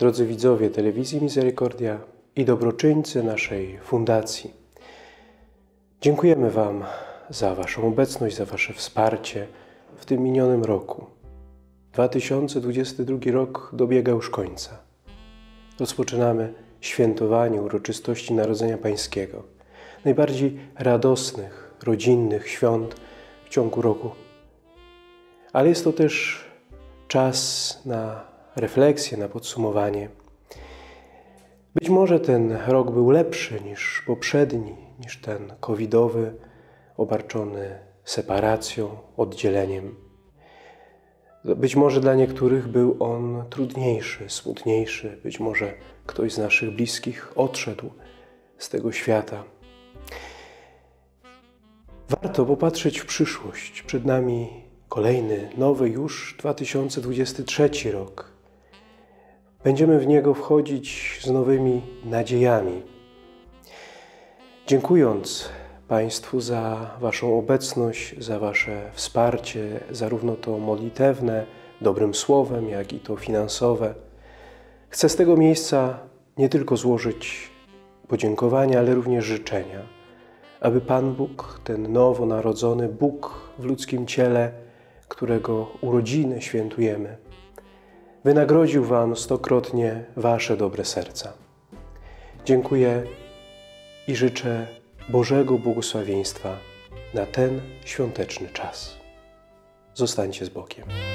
drodzy widzowie Telewizji Misericordia i dobroczyńcy naszej fundacji. Dziękujemy Wam za Waszą obecność, za Wasze wsparcie w tym minionym roku. 2022 rok dobiega już końca. Rozpoczynamy świętowanie uroczystości Narodzenia Pańskiego, najbardziej radosnych, rodzinnych świąt w ciągu roku. Ale jest to też czas na refleksję, na podsumowanie. Być może ten rok był lepszy niż poprzedni, niż ten covidowy, obarczony separacją, oddzieleniem. Być może dla niektórych był on trudniejszy, smutniejszy. Być może ktoś z naszych bliskich odszedł z tego świata. Warto popatrzeć w przyszłość. Przed nami kolejny, nowy już 2023 rok. Będziemy w niego wchodzić z nowymi nadziejami. Dziękując Państwu za Waszą obecność, za Wasze wsparcie, zarówno to modlitewne, dobrym słowem, jak i to finansowe. Chcę z tego miejsca nie tylko złożyć podziękowania, ale również życzenia, aby Pan Bóg, ten nowonarodzony Bóg w ludzkim ciele, którego urodziny świętujemy, wynagrodził Wam stokrotnie Wasze dobre serca. Dziękuję i życzę Bożego błogosławieństwa na ten świąteczny czas. Zostańcie z Bogiem.